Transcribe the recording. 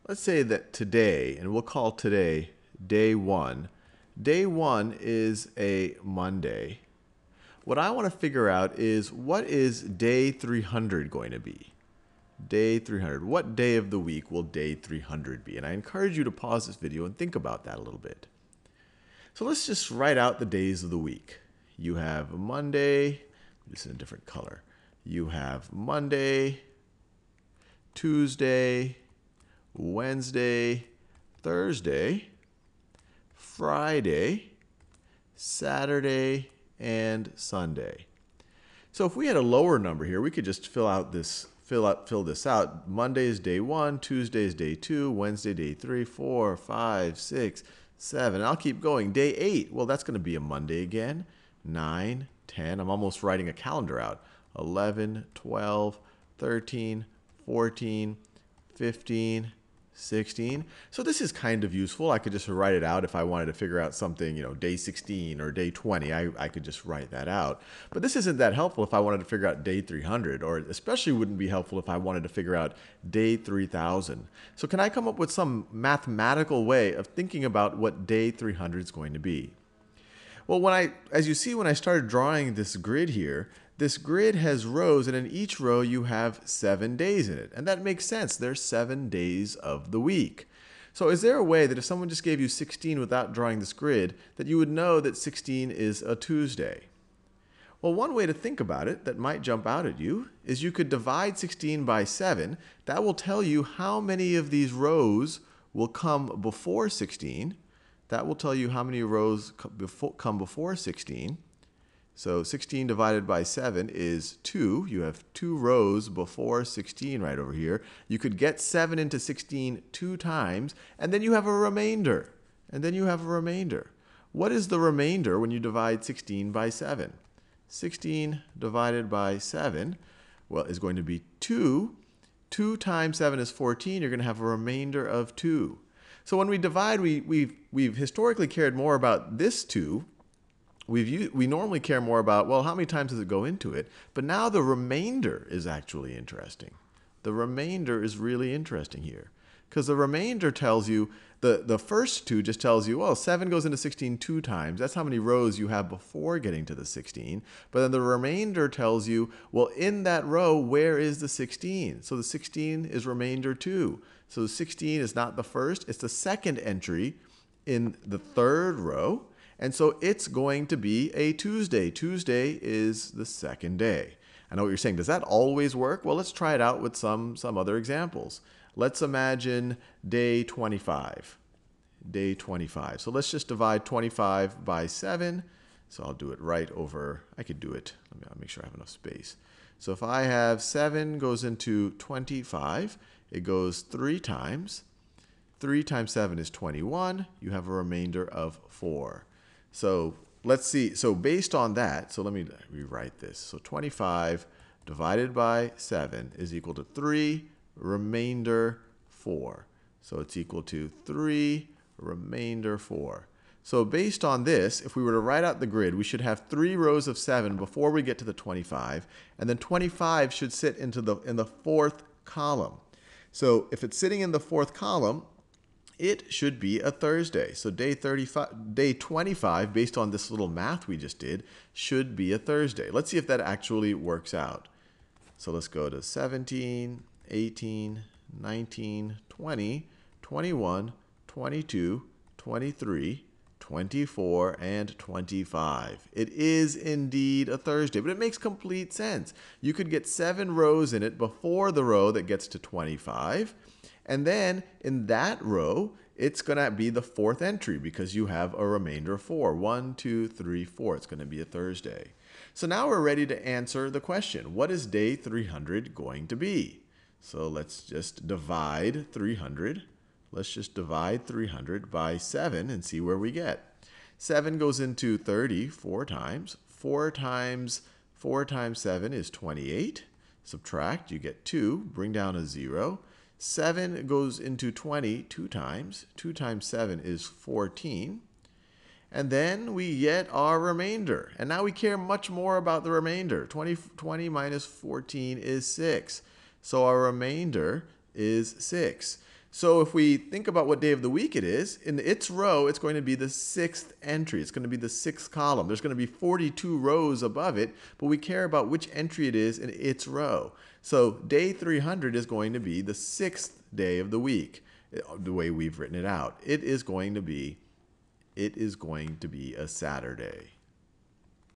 Let's say that today, and we'll call today day 1. Day 1 is a Monday. What I want to figure out is what is day 300 going to be? Day 300. What day of the week will day 300 be? And I encourage you to pause this video and think about that a little bit. So let's just write out the days of the week. You have Monday, this is a different color. You have Monday, Tuesday, Wednesday, Thursday, Friday, Saturday, and Sunday. So if we had a lower number here, we could just fill this out. Monday is day 1, Tuesday is day 2, Wednesday day 3, 4, 5, 6, 7. And I'll keep going. Day 8, well, that's going to be a Monday again. 9, 10. I'm almost writing a calendar out. 11, 12, 13, 14, 15, 16. So this is kind of useful. I could just write it out if I wanted to figure out something, day 16 or day 20. I could just write that out. But this isn't that helpful if I wanted to figure out day 300, or especially wouldn't be helpful if I wanted to figure out day 3000. So can I come up with some mathematical way of thinking about what day 300 is going to be? Well, as you see, when I started drawing this grid here, this grid has rows, and in each row you have 7 days in it. And that makes sense. There's 7 days of the week. So is there a way that if someone just gave you 16 without drawing this grid, that you would know that 16 is a Tuesday? Well, one way to think about it that might jump out at you is you could divide 16 by 7. That will tell you how many of these rows will come before 16. That will tell you how many rows come before 16. So 16 divided by 7 is 2. You have 2 rows before 16 right over here. You could get 7 into 16 2 times, and then you have a remainder. And then you have a remainder. What is the remainder when you divide 16 by 7? 16 divided by 7, well, is going to be 2. 2 times 7 is 14. You're going to have a remainder of 2. So when we divide, we've historically cared more about this 2. We normally care more about, well, how many times does it go into it? But now the remainder is actually interesting. The remainder is really interesting here. Because the remainder tells you, the first 2 just tells you, well, 7 goes into 16 2 times. That's how many rows you have before getting to the 16. But then the remainder tells you, well, in that row, where is the 16? So the 16 is remainder 2. So the 16 is not the first, it's the second entry in the third row. And so it's going to be a Tuesday. Tuesday is the second day. I know what you're saying. Does that always work? Well, let's try it out with some other examples. Let's imagine day 25. Day 25. So let's just divide 25 by 7. So I'll do it right over. I could do it. I'll make sure I have enough space. So if I have 7 goes into 25, it goes 3 times. 3 times 7 is 21. You have a remainder of 4. So let's see. So based on that, so let me rewrite this. So 25 divided by 7 is equal to 3, remainder 4. So it's equal to 3, remainder 4. So based on this, if we were to write out the grid, we should have 3 rows of 7 before we get to the 25. And then 25 should sit in the 4th column. So if it's sitting in the 4th column, it should be a Thursday. So day 25, based on this little math we just did, should be a Thursday. Let's see if that actually works out. So let's go to 17, 18, 19, 20, 21, 22, 23, 24, and 25. It is indeed a Thursday, but it makes complete sense. You could get 7 rows in it before the row that gets to 25. And then in that row, it's going to be the 4th entry because you have a remainder of 4. 1, 2, 3, 4. It's going to be a Thursday. So now we're ready to answer the question. What is day 300 going to be? So let's just divide 300. Let's just divide 300 by 7 and see where we get. 7 goes into 30 4 times. 4 times 7 is 28. Subtract, you get 2. Bring down a 0. 7 goes into 20 2 times. 2 times 7 is 14. And then we get our remainder. And now we care much more about the remainder. 20 minus 14 is 6. So our remainder is 6. So if we think about what day of the week it is, in its row, it's going to be the 6th entry. It's going to be the 6th column. There's going to be 42 rows above it, but we care about which entry it is in its row. So day 300 is going to be the 6th day of the week, the way we've written it out. It is going to be a Saturday.